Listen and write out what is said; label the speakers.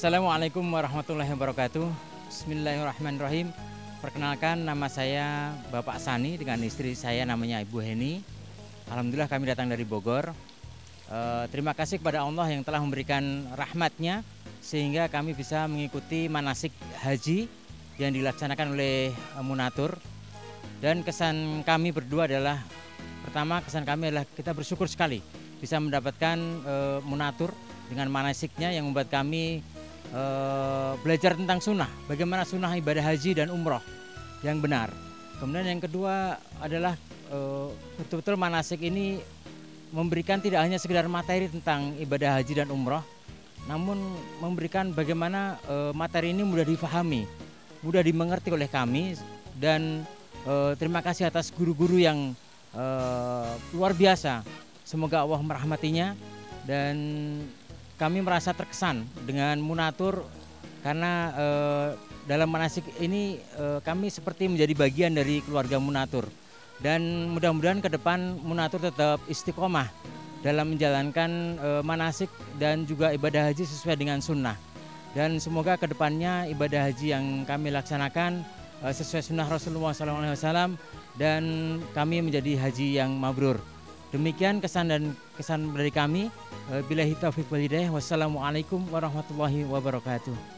Speaker 1: Assalamualaikum warahmatullahi wabarakatuh. Bismillahirrahmanirrahim. Perkenalkan, nama saya Bapak Sani dengan istri saya namanya Ibu Heni. Alhamdulillah kami datang dari Bogor. Terima kasih kepada Allah yang telah memberikan rahmatnya sehingga kami bisa mengikuti manasik haji yang dilaksanakan oleh Munatur. Dan kesan kami berdua adalah, pertama kesan kami adalah kita bersyukur sekali bisa mendapatkan Munatur dengan manasiknya yang membuat kami belajar tentang sunnah, bagaimana sunnah ibadah haji dan umroh yang benar. Kemudian yang kedua adalah betul-betul manasik ini memberikan tidak hanya sekedar materi tentang ibadah haji dan umroh, namun memberikan bagaimana materi ini mudah difahami, mudah dimengerti oleh kami. Dan terima kasih atas guru-guru yang luar biasa. Semoga Allah merahmatinya, dan kami merasa terkesan dengan Munatur karena dalam manasik ini kami seperti menjadi bagian dari keluarga Munatur. Dan mudah-mudahan ke depan Munatur tetap istiqomah dalam menjalankan manasik dan juga ibadah haji sesuai dengan sunnah. Dan semoga ke depannya ibadah haji yang kami laksanakan sesuai sunnah Rasulullah SAW dan kami menjadi haji yang mabrur. Demikian kesan dari kami. Billahi taufiq wal hidayah. Wassalamualaikum warahmatullahi wabarakatuh.